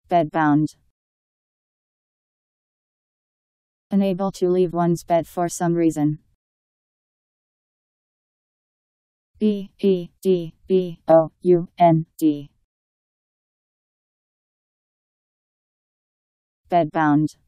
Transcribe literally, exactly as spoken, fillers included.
Bedbound. Unable to leave one's bed for some reason. B E D B O U N D. Bedbound.